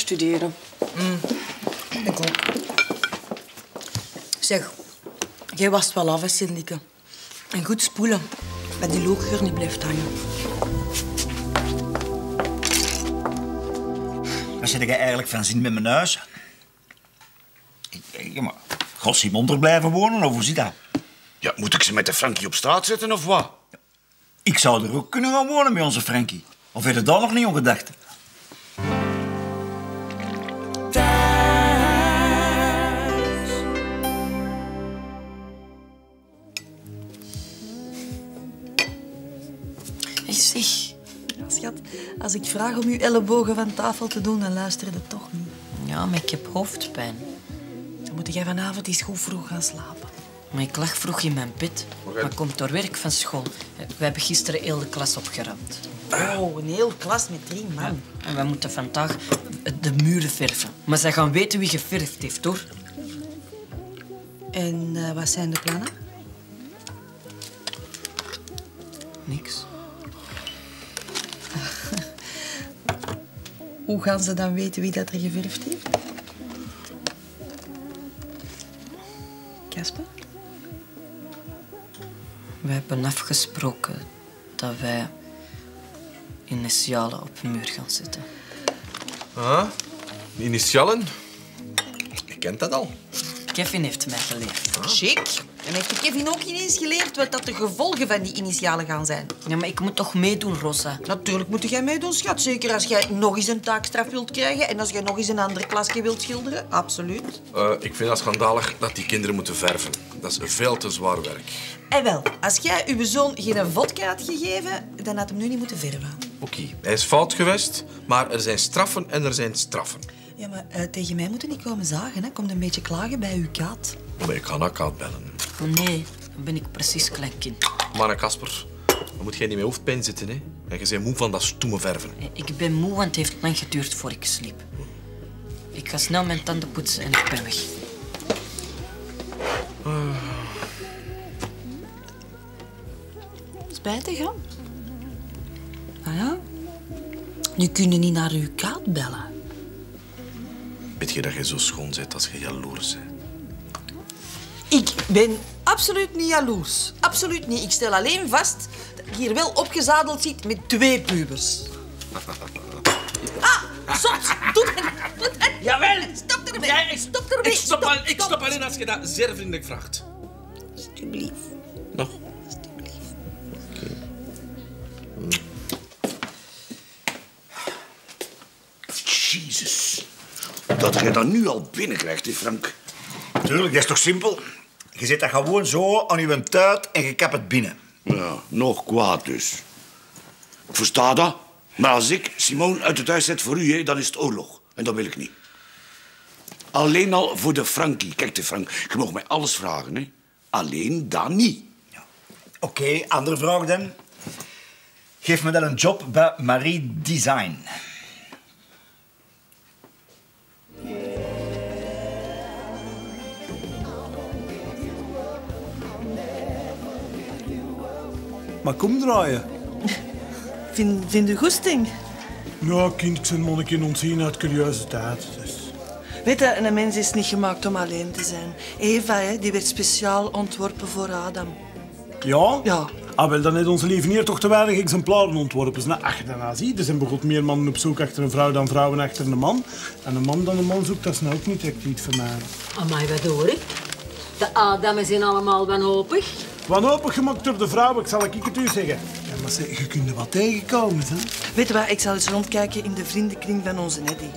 studeren. Ik ook. Zeg, jij wast wel af, hè, Sindike. En goed spoelen, dat die lookgeur niet blijft hangen. Wat zit jij eigenlijk van zin met mijn huis? Ja, maar God Simon er blijven wonen, of hoe zit dat? Ja, moet ik ze met de Frankie op straat zetten, of wat? Ik zou er ook kunnen gaan wonen met onze Frankie. Of heb je daar nog niet aan gedacht? Zeg, schat, als ik vraag om uw ellebogen van tafel te doen, dan luister je toch niet. Ja, maar ik heb hoofdpijn. Dan moet jij vanavond eens goed vroeg gaan slapen. Maar ik lag vroeg in mijn bed. Maar komt door werk van school. We hebben gisteren heel de klas opgeruimd. Oh, een heel klas met 3 man. Ja. En we moeten vandaag de muren verven. Maar zij gaan weten wie geverfd heeft, hoor. En wat zijn de plannen? Niks. Hoe gaan ze dan weten wie dat er geverfd heeft? Kasper? We hebben afgesproken dat wij initialen op een muur gaan zetten. Ah, initialen? Ik ken dat al. Kevin heeft mij geleerd. Chic. En heeft de Kevin ook ineens geleerd wat dat de gevolgen van die initialen gaan zijn? Ja, maar ik moet toch meedoen, Rosa? Natuurlijk moet jij meedoen, schat. Zeker als jij nog eens een taakstraf wilt krijgen en als jij nog eens een ander klasje wilt schilderen. Absoluut. Ik vind het schandalig dat die kinderen moeten verven. Dat is veel te zwaar werk. En wel, als jij uw zoon geen vodka had gegeven, dan had hem nu niet moeten verven. Oké, hij is fout geweest, maar er zijn straffen en er zijn straffen. Ja, maar tegen mij moeten niet komen zagen, hè. Komt een beetje klagen bij uw kaat. Maar ik ga naar Kaat bellen. Oh nee, dan ben ik precies klein kind. Maar Kasper, dan moet jij niet met hoofdpijn zitten, hè? En je bent moe van dat stoeme verven. Ik ben moe, want het heeft lang geduurd voor ik sliep. Ik ga snel mijn tanden poetsen en ik ben weg. Spijtig, hè? Ah ja? Nu kun je niet naar uw kaat bellen. Weet je dat je zo schoon bent als je jaloers bent? Ik ben absoluut niet jaloers. Absoluut niet. Ik stel alleen vast dat ik hier wel opgezadeld zit met 2 pubers. Ah, soms. Doe dat. Jawel! Stop ermee. Stop ermee. Ik stop alleen als je dat zeer vriendelijk vraagt. Alsjeblieft. Nog? Alsjeblieft. Oké. Jezus. Dat jij dat nu al binnenkrijgt, hè, Frank. Tuurlijk, dat is toch simpel? Je zet dat gewoon zo aan je tuit en je kapt het binnen. Ja, nog kwaad dus. Ik versta dat. Maar als ik Simone uit het huis zet voor u, hè, dan is het oorlog. En dat wil ik niet. Alleen al voor de Frankie. Kijk, de Frank, je mag mij alles vragen, hè. Alleen dat niet. Ja. Oké, andere vraag dan. Geef me dan een job bij Marie Design. Maar kom draaien. Vind u goesting? Ja, kind, ik ben monniken ontzien uit curiositeit. Dus. Weet je, een mens is niet gemaakt om alleen te zijn. Eva, hè, die werd speciaal ontworpen voor Adam. Ja? Ja. Ah, wel, dan heeft onze lieve hier toch te weinig exemplaren ontworpen. Nou, ach, daarna zie je, er zijn begot meer mannen op zoek achter een vrouw dan vrouwen achter een man. En een man dan een man zoekt, dat is nou ook niet echt iets voor mij. Amai, wat hoor ik? De Adamen zijn allemaal wanhopig. Wanhopig gemaakt door de vrouw, ik zal het u zeggen. Ja, maar zeg, je kunt er wat tegenkomen, hè? Weet je wat, ik zal eens rondkijken in de vriendenkring van onze Neddy.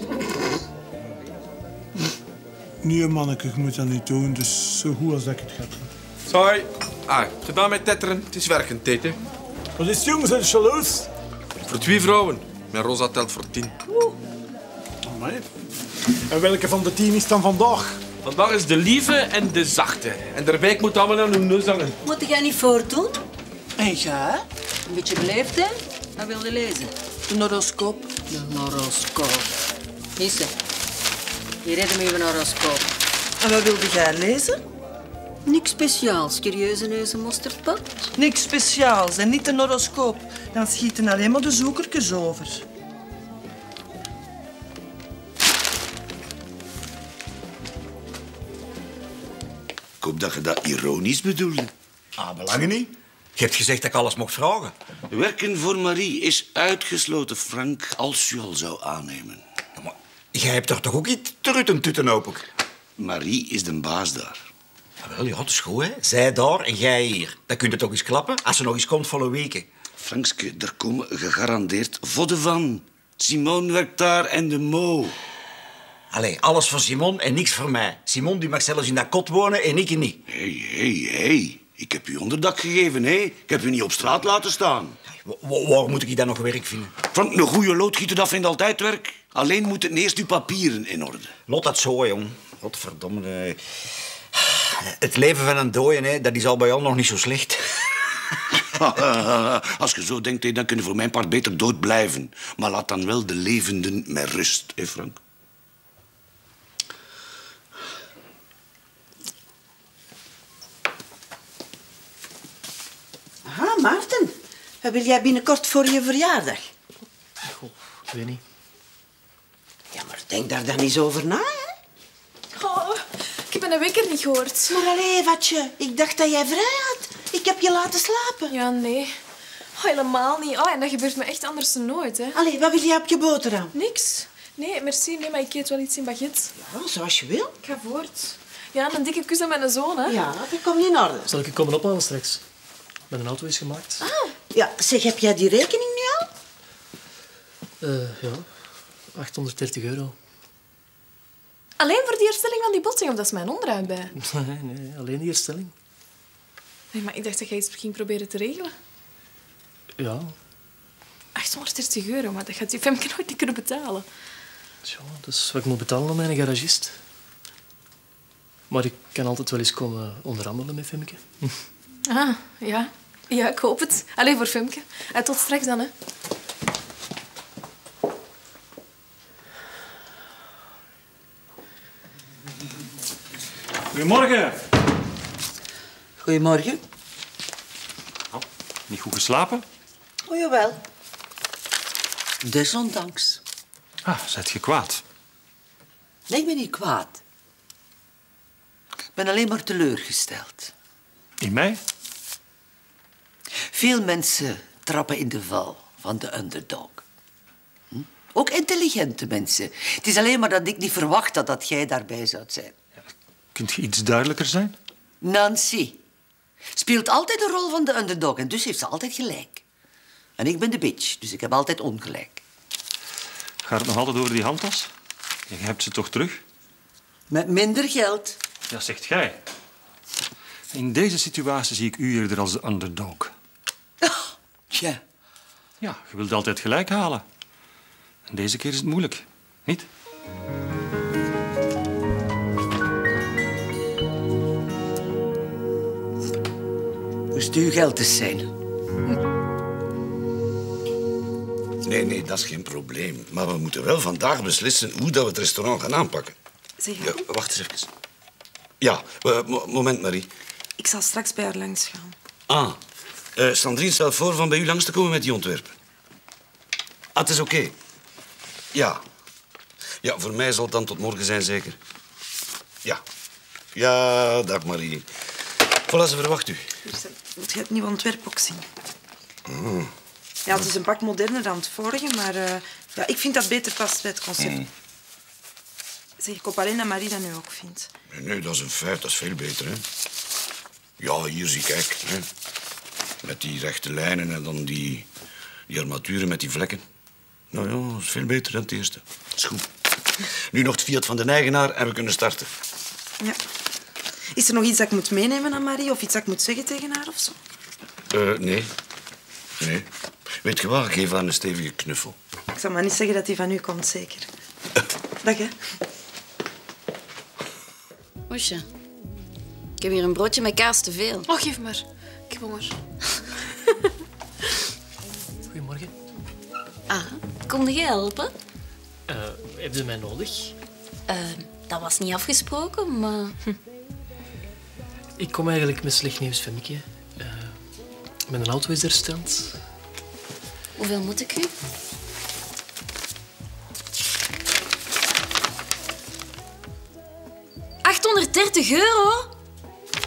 Nee, manneke, je moet dat niet doen. Dus zo goed als dat ik het ga doen. Sorry. Gedaan met tetteren. Het is werkend, tijd, hè. Wat is het, jongens? Zijn jaloers? Voor 2 vrouwen. Mijn Rosa telt voor 10. Amai. En welke van de 10 is dan vandaag? Vandaag is de lieve en de zachte. En daarbij ik moet allemaal aan hun neus hangen. Moet jij niet voortdoen? En jij? Een beetje beleefd, hè? Wat wil je lezen? De horoscoop. De horoscoop. Hier, ze. Hier redden we even een horoscoop. En wat wilde jij lezen? Niks speciaals. Curieuze neus en mosterdpot. Niks speciaals en niet een horoscoop. Dan schieten alleen maar de zoekertjes over. hoop dat je dat ironisch bedoelde. Ah, belangen niet. Je hebt gezegd dat ik alles mocht vragen. Werken voor Marie is uitgesloten, Frank, als u al zou aannemen. Ja, maar jij hebt er toch ook iets tutten open? Marie is de baas daar. Jawel, ja, dat is goed, hè. Zij daar en jij hier. Dan kun je toch eens klappen als ze nog eens komt volle weken. Frankske, er komen gegarandeerd vodden van. Simone werkt daar en de Mo. Allee, alles voor Simon en niks voor mij. Simon die mag zelfs in dat kot wonen en ik niet. Hey. Ik heb u onderdak gegeven, hè? Ik heb u niet op straat laten staan. Waar moet ik dan nog werk vinden? Frank, een goede loodgieter, dat vindt altijd werk. Alleen moeten eerst uw papieren in orde. Lot dat zo, jong. Godverdomme. Het leven van een dooie, hè, dat is al bij jou nog niet zo slecht. Als je zo denkt, hè, dan kun je voor mijn part beter dood blijven. Maar laat dan wel de levenden met rust, hè, Frank? Aha, Maarten. Wat wil jij binnenkort voor je verjaardag? Goh, ik weet niet. Ja, maar denk daar dan eens over na, hè? Oh, ik heb een wekker niet gehoord. Maar allee, watje, ik dacht dat jij vrij had. Ik heb je laten slapen. Ja, nee. Oh, helemaal niet. Oh, en dat gebeurt me echt anders dan nooit, hè. Allee, wat wil jij op je boterham? Niks. Nee, merci. Nee, maar ik eet wel iets in baguette. Ja, zoals je wil. Ik ga voort. Ja, een dikke kus aan mijn zoon, hè. Ja, dat komt in orde. Zal ik je komen ophalen straks? Mijn auto is gemaakt. Ja, zeg, heb jij die rekening nu al? Ja, €830. Alleen voor die herstelling van die botsing, of dat is mijn onderhoud bij? Nee, alleen die herstelling. Nee, maar ik dacht dat jij iets ging proberen te regelen. Ja, €830, maar dat gaat die Femke nooit niet kunnen betalen. tja, dat is wat ik moet betalen aan mijn garagist. Maar ik kan altijd wel eens komen onderhandelen met Femke. Ah, ja. Ja, ik hoop het. Allee, voor Femke. Tot straks dan, hè. Goedemorgen. Goedemorgen. Niet goed geslapen? Oh, jawel. Desondanks. Ah, zijt je kwaad? Nee, ik ben niet kwaad. Ik ben alleen maar teleurgesteld. In mij? Veel mensen trappen in de val van de underdog. Ook intelligente mensen. Het is alleen maar dat ik niet verwacht had dat jij daarbij zou zijn. Kunt je iets duidelijker zijn? Nancy speelt altijd de rol van de underdog en dus heeft ze altijd gelijk. En ik ben de bitch, dus ik heb altijd ongelijk. Gaat het nog altijd over die handtas? Je hebt ze toch terug? Met minder geld. Dat zegt jij. In deze situatie zie ik u eerder als de underdog. Tja. Ja, je wilt altijd gelijk halen. En deze keer is het moeilijk, niet? Moest uw geld eens zijn. Nee, dat is geen probleem. Maar we moeten wel vandaag beslissen hoe dat we het restaurant gaan aanpakken. Zeg, Ja, wacht eens even. Ja, moment, Marie. ik zal straks bij haar langs gaan. Sandrine stelt voor van bij u langs te komen met die ontwerpen. Het is oké. Ja. Ja, voor mij zal het dan tot morgen zijn, zeker. Ja. Ja, dag Marie. Voilà, ze verwacht u. Moet je het nieuwe ontwerp ook zien? Ja, het is een pak moderner dan het vorige, maar ja, ik vind dat beter past bij het concept. Zeg, ik hoop alleen dat Marie dat nu ook vindt. Nee, dat is een feit. Dat is veel beter, hè. Ja, hier zie kijk. Hè. Met die rechte lijnen en dan die armaturen met die vlekken. Nou ja, dat is veel beter dan het eerste. Dat is goed. Nu nog het Fiat van de eigenaar en we kunnen starten. Ja. Is er nog iets dat ik moet meenemen aan Marie of iets dat ik moet zeggen tegen haar of zo? Nee. Weet je wat? Geef haar een stevige knuffel. Ik zal maar niet zeggen dat die van u komt, zeker. Dag, hè. Moesje, ik heb hier een broodje met kaas te veel. Oh, geef maar. Ik heb honger. Goedemorgen. Ah, kom je helpen? Heb je mij nodig? Dat was niet afgesproken, maar... Ik kom eigenlijk met slecht nieuws, Femke. Mijn auto is hersteld. Hoeveel moet ik u? €830?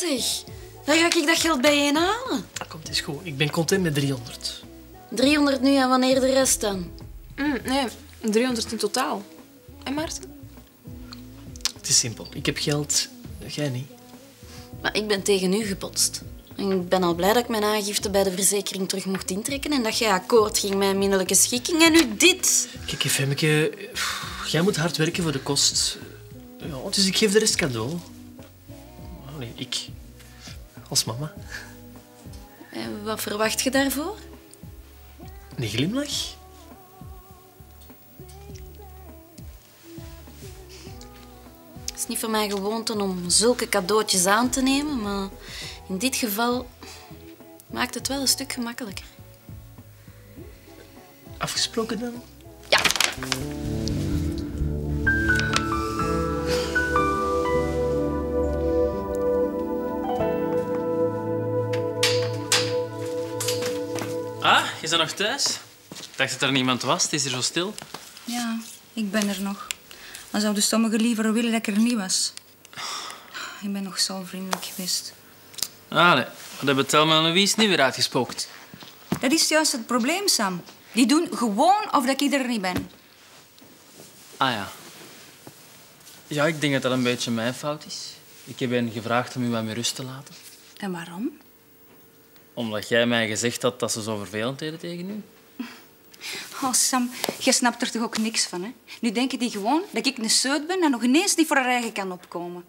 zeg. Waar ga ik dat geld bijeen halen? Komt eens goed. Ik ben content met 300. 300 nu en wanneer de rest dan? Nee, 300 in totaal. En Maarten? Het is simpel. Ik heb geld, jij niet. Maar ik ben tegen u gebotst. En ik ben al blij dat ik mijn aangifte bij de verzekering terug mocht intrekken en dat jij akkoord ging met een minderlijke schikking. En nu dit. Kijk, Femmeke, jij moet hard werken voor de kost. Ja, dus ik geef de rest cadeau. Nee, ik. Als mama. En wat verwacht je daarvoor? Een glimlach? Het is niet van mijn gewoonte om zulke cadeautjes aan te nemen, maar in dit geval maakt het wel een stuk gemakkelijker. Afgesproken dan? Ja. Ah, je bent nog thuis? Ik dacht dat er niemand was. Het is hier zo stil. Ja, ik ben er nog. Dan zouden sommigen liever willen dat ik er niet was. Ik ben nog zo vriendelijk geweest. Allee, wat hebben Thelma en Louise nu weer uitgespookt? Dat is juist het probleem, Sam. Die doen gewoon of dat ik er niet ben. Ah ja. Ja, ik denk dat dat een beetje mijn fout is. Ik heb hen gevraagd om u wat meer rust te laten. En waarom? Omdat jij mij gezegd had dat ze zo vervelend deden tegen u. Oh, Sam, jij snapt er toch ook niks van, hè? Nu denken die gewoon dat ik een seut ben en nog ineens die voor haar eigen kan opkomen.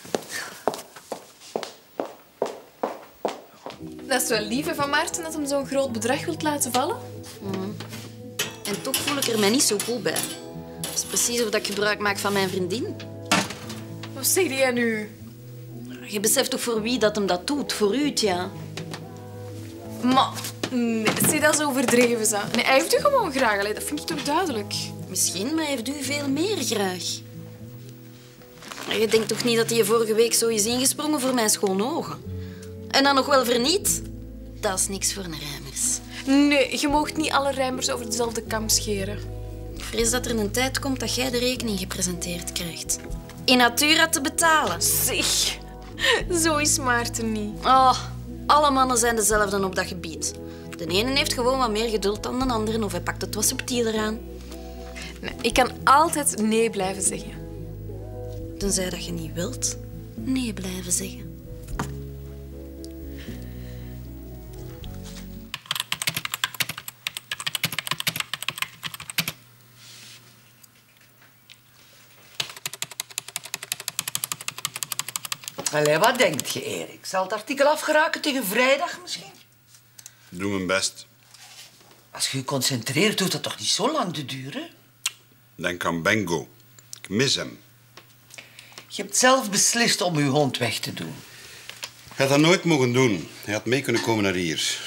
Dat is wel lief van Maarten dat hem zo'n groot bedrag wilt laten vallen. En toch voel ik er mij niet zo cool bij. Dat is precies of ik gebruik maak van mijn vriendin. Wat zeg jij nu? Je beseft toch voor wie dat hem dat doet? Voor u, ja. Maar, nee, zie dat is overdreven, Sa. Nee, hij heeft u gewoon graag. Allee, dat vind ik toch duidelijk. Misschien, maar hij heeft u veel meer graag. Maar je denkt toch niet dat hij je vorige week zo is ingesprongen voor mijn schone ogen? En dan nog wel verniet? Dat is niks voor een Rijmers. Nee, je moogt niet alle Rijmers over dezelfde kam scheren. Ik vrees dat er een tijd komt dat jij de rekening gepresenteerd krijgt. In natura te betalen. Zeg, zo is Maarten niet. Oh, alle mannen zijn dezelfde op dat gebied. De ene heeft gewoon wat meer geduld dan de andere of hij pakt het wat subtieler aan. Nee, ik kan altijd nee blijven zeggen. Tenzij dat je niet wilt nee blijven zeggen. Allee, wat denkt je, Erik? Zal het artikel afgeraken tegen vrijdag misschien? Doe mijn best. Als je je concentreert, hoeft dat toch niet zo lang te duren? Denk aan Bengo. Ik mis hem. Je hebt zelf beslist om je hond weg te doen. Hij had dat nooit mogen doen. Hij had mee kunnen komen naar hier.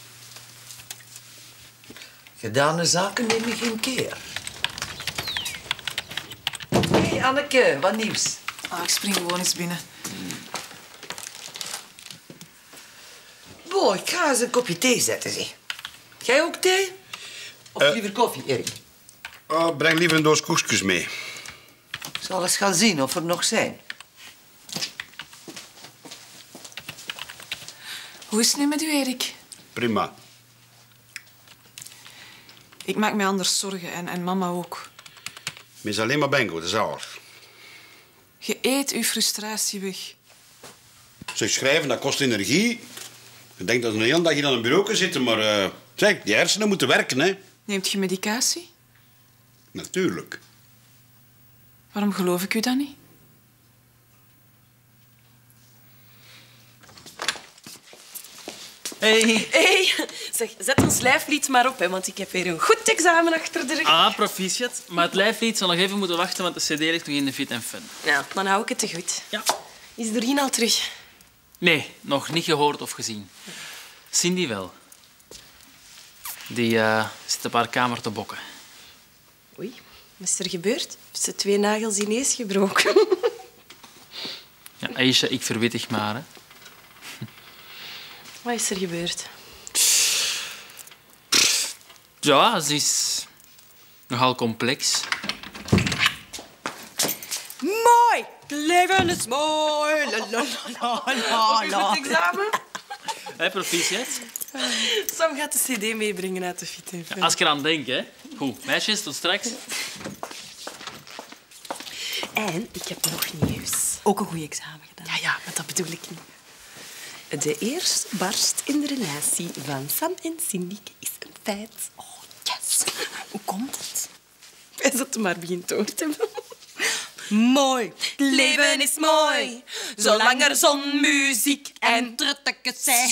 Gedane zaken neem je geen keer. Hé, Anneke, wat nieuws? Ik spring gewoon eens binnen. Bo, ik ga eens een kopje thee zetten, zeg. Jij ook thee? Of liever koffie, Erik? Breng liever een doos koekjes mee. Ik zal eens gaan zien of er nog zijn. Hoe is het nu met u, Erik? Prima. Ik maak me anders zorgen en mama ook. Mis alleen maar Bengo, dat is al. Je eet uw frustratie weg. Zeg, schrijven, dat kost energie. Je denkt dat je een hele dag hier aan een bureau kan zitten, maar... zeg, die hersenen moeten werken, hè. Neemt je medicatie? Natuurlijk. Waarom geloof ik u dan niet? Hey. Zeg, zet ons lijflied maar op, hè, want ik heb weer een goed examen achter de rug. Ah, proficiat. Maar het lijflied zal nog even moeten wachten, want de cd ligt nog in de Fit Fun. Ja, dan hou ik het te goed. Ja. Is Doreen al terug? Nee, nog niet gehoord of gezien. Cindy wel. Die zit op haar kamer te bokken. Oei, wat is er gebeurd? Heeft ze 2 nagels ineens gebroken? Ja, Aisha, ik verwittig maar, hè. Wat is er gebeurd? Ja, ze is nogal complex. Mooi! leven is mooi. La, la, la, la, la. Goed examen? Hé, proficiat. Sam gaat de cd meebrengen uit de fit. Als ik eraan denk, hè. Goed, meisjes, tot straks. En ik heb nog nieuws. Ook een goed examen gedaan. Ja, maar dat bedoel ik niet. De eerste barst in de relatie van Sam en Cindy is een feit. Oh, yes. Hoe komt het? Hij zat er maar begint door te hebben. Mooi, het leven is mooi, zolang er zon, muziek en truttekes zijn.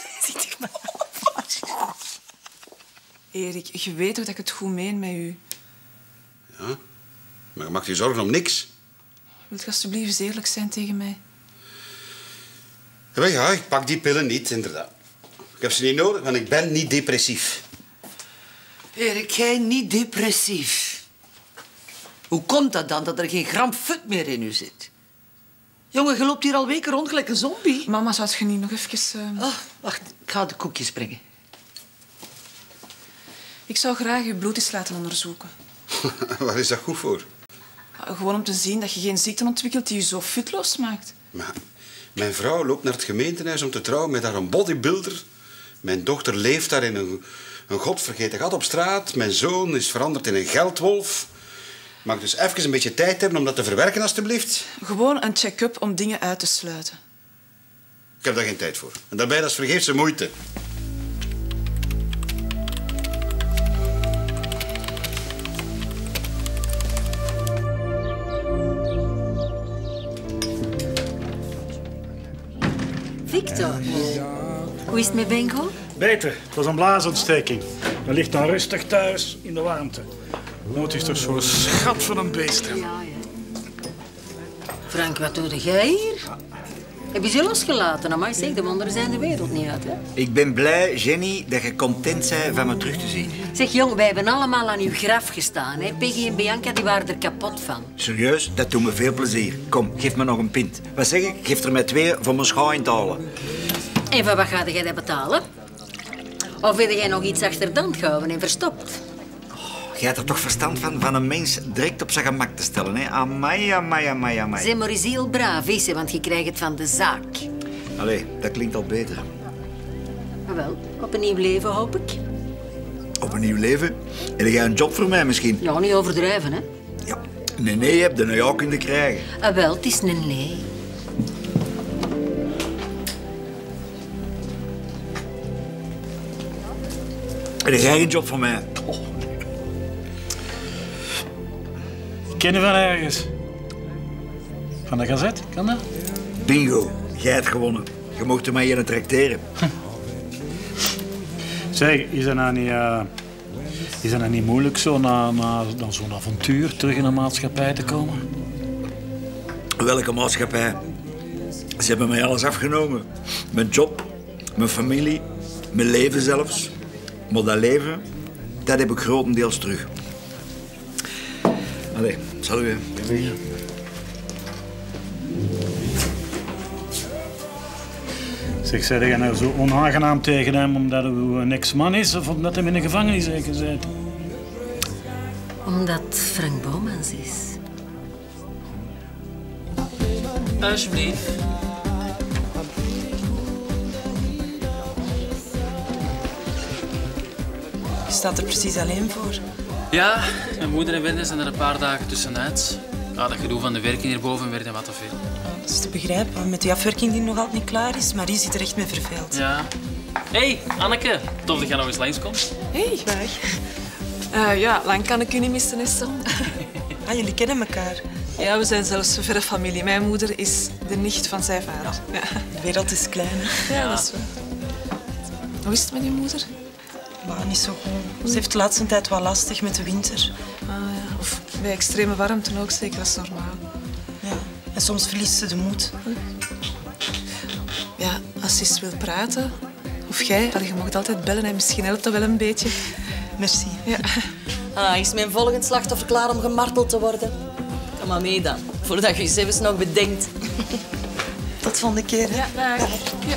Erik, je weet toch dat ik het goed meen met u? Ja, maar je maakt je zorgen om niks. Wilt je alsjeblieft eens eerlijk zijn tegen mij? Ja, ik pak die pillen niet, inderdaad. Ik heb ze niet nodig, want ik ben niet depressief. Erik, jij niet depressief. Hoe komt dat dan, dat er geen gram fut meer in u zit? Jongen, je loopt hier al weken rond gelijk een zombie. Mama, zou je niet nog even... Oh, wacht, ik ga de koekjes brengen. Ik zou graag je bloed eens laten onderzoeken. Waar is dat goed voor? Gewoon om te zien dat je geen ziekte ontwikkelt die je zo futloos maakt. Maar mijn vrouw loopt naar het gemeentehuis om te trouwen met haar een bodybuilder. Mijn dochter leeft daar in een godvergeten gat op straat. Mijn zoon is veranderd in een geldwolf. Mag ik dus even een beetje tijd hebben om dat te verwerken, alstublieft? Gewoon een check-up om dingen uit te sluiten. Ik heb daar geen tijd voor. En daarbij, dat is vergeefse moeite. Victor, hoe is het met Bengo? Beter. Het was een blaasontsteking. Hij ligt dan rustig thuis in de warmte. Nood is toch zo'n schat van een beest. Frank, wat doe jij hier? Heb je ze losgelaten? Amai, zeg, de wonderen zijn de wereld niet uit, hè? Ik ben blij, Jenny, dat je content bent van me terug te zien. Zeg, jong, wij hebben allemaal aan uw graf gestaan, hè? Peggy en Bianca, die waren er kapot van. Serieus, dat doet me veel plezier. Kom, geef me nog een pint. Wat zeg ik? Geef er mij 2 voor mijn schouw in te halen. En van wat ga jij dat betalen? Of heb jij nog iets achter de hand gehouden en verstopt? Jij hebt er toch verstand van een mens direct op zijn gemak te stellen, hè? Amai, amai, amai, amai. Zeg maar eens heel braaf, is, hè, want je krijgt het van de zaak. Allee, dat klinkt al beter. Maar wel, op een nieuw leven, hoop ik. Op een nieuw leven? Heb jij een job voor mij misschien? Ja, niet overdrijven, hè? Ja. Nee, je hebt er nou ook kunnen krijgen. Ah, wel, het is een nee. Heb jij een job voor mij? Oh. Ken je van ergens? Van de Gazette, kan dat? Bingo, jij hebt gewonnen. Je mocht er mij hier tracteren. Zeg, is dat nou niet moeilijk zo na zo'n avontuur terug in een maatschappij te komen? Welke maatschappij? Ze hebben mij alles afgenomen. Mijn job, mijn familie, mijn leven zelfs. Maar dat leven, dat heb ik grotendeels terug. Allee, salut, hè. Zeg, zei jij nou zo onaangenaam tegen hem omdat hij een ex-man is of omdat hij in een gevangenis zeker zit? Omdat Frank Bomans is. Alsjeblieft. Je staat er precies alleen voor. Ja, mijn moeder en Wende zijn er een paar dagen tussenuit. Ja, dat gedoe van de werken hierboven werd hem wat te veel. Dat is te begrijpen, met die afwerking die nog altijd niet klaar is. Marie zit er echt mee verveeld. Ja. Hé, Anneke. Tof dat jij nog eens langskomt. Hé, dag. Ja, lang kan ik u niet missen, Esther. Ah, jullie kennen elkaar. Ja, we zijn zelfs een verre familie. Mijn moeder is de nicht van zijn vader. Ja. De wereld is klein, hè? Ja, dat is waar. Hoe is het met je moeder? Maar niet zo goed. Ze heeft de laatste tijd wat lastig met de winter. Ah, ja. Of bij extreme warmte ook, zeker, dat is normaal. Ja, en soms verliest ze de moed. Ja, als ze eens wil praten, of jij, je mag altijd bellen en misschien helpt dat wel een beetje. Merci. Ja. Ah, is mijn volgend slachtoffer klaar om gemarteld te worden? Kom maar mee dan, voordat je zelfs nog bedenkt. Tot volgende keer. Hè? Ja, dag. Ja.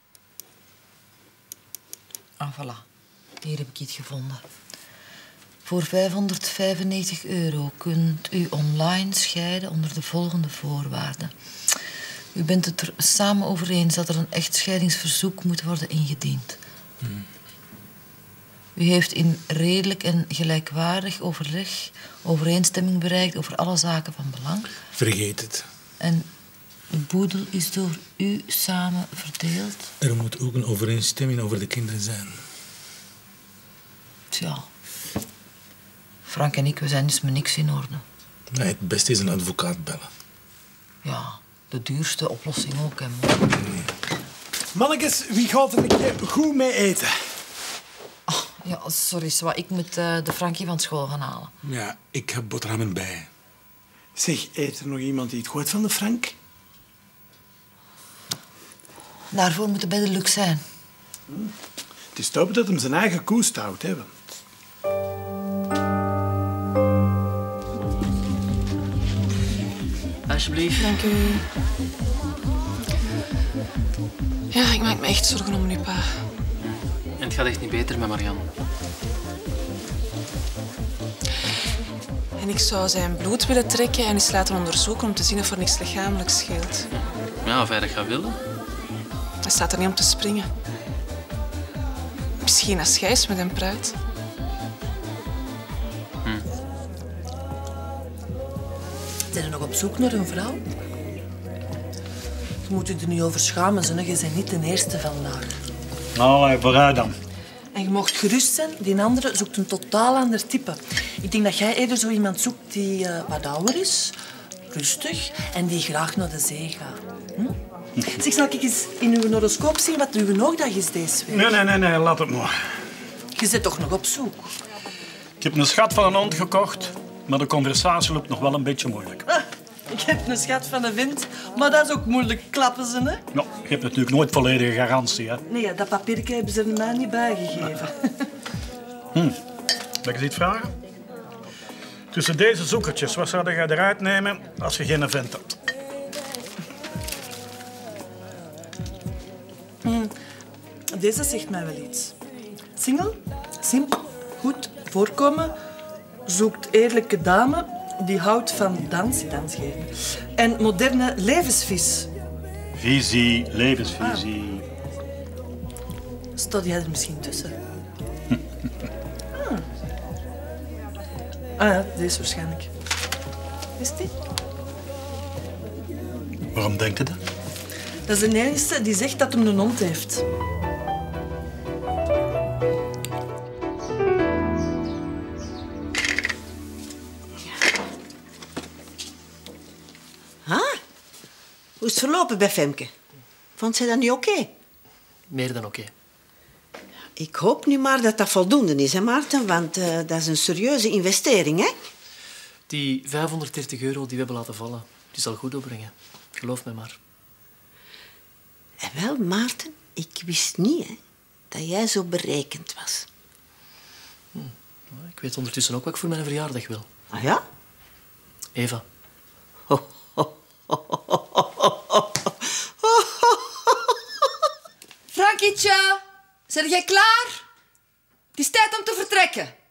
Ah, voilà. Hier heb ik iets gevonden. Voor €595 kunt u online scheiden onder de volgende voorwaarden. U bent het er samen over eens dat er een echtscheidingsverzoek moet worden ingediend. U heeft in redelijk en gelijkwaardig overleg overeenstemming bereikt over alle zaken van belang. Vergeet het. En de boedel is door u samen verdeeld. Er moet ook een overeenstemming over de kinderen zijn. Tja. Frank en ik, we zijn dus met niks in orde. Nee, het beste is een advocaat bellen. Ja, de duurste oplossing ook, hè. Mannetjes, wie gaat er een keer goed mee eten? Ja, sorry, Swa. Ik moet de Frankie van school gaan halen. Ja, ik heb boterhammen bij. Zeg, eet er nog iemand die het goed van de Frank? Daarvoor moet de bij de Lux zijn. Het is top dat hem zijn eigen koe stout hebben. Alsjeblieft. Dank u. Ja, ik maak me echt zorgen om nu, pa. En het gaat echt niet beter met Marianne. En ik zou zijn bloed willen trekken en eens laten onderzoeken om te zien of er niks lichamelijks scheelt. Ja, of hij dat gaat willen. Hij staat er niet om te springen. Misschien als jij eens met hem praat. Zijn er nog op zoek naar een vrouw? Je moet je er niet over schamen, zonne. Je bent niet de eerste vandaag. Nou, vooruit dan. En je mocht gerust zijn, die andere zoekt een totaal ander type. Ik denk dat jij eerder zo iemand zoekt die wat ouder is, rustig en die graag naar de zee gaat. Zeg, zal ik eens in uw horoscoop zien wat uw oogdag is deze week? Nee, laat het maar. Je zit toch nog op zoek? Ik heb een schat van een hond gekocht, maar de conversatie loopt nog wel een beetje moeilijk. Ik heb een schat van een wind, maar dat is ook moeilijk klappen ze, hè? Nou, je hebt natuurlijk nooit volledige garantie, hè. Nee, dat papiertje hebben ze er mij niet bijgegeven. Mag ik eens iets vragen? Tussen deze zoekertjes, wat zou je eruit nemen als je geen vent hebt? Deze zegt mij wel iets. Single, simpel, goed voorkomen, zoekt eerlijke dame die houdt van dansgeven. En moderne levensvis. Visie, levensvisie. Stond jij er misschien tussen? Ja, deze waarschijnlijk. Is die? Waarom denk je dat? Dat is de enige die zegt dat hem een hond heeft. Hoe is het verlopen bij Femke? Vond zij dat niet oké? Meer dan oké. Ik hoop nu maar dat dat voldoende is, hè Maarten? Want dat is een serieuze investering, hè? Die €530 die we hebben laten vallen, die zal goed opbrengen. Geloof me maar. En wel, Maarten, ik wist niet hè, dat jij zo berekend was. Ik weet ondertussen ook wat ik voor mijn verjaardag wil. Ah ja? Eva. Frankietje, zijn jij klaar? Het is tijd om te vertrekken.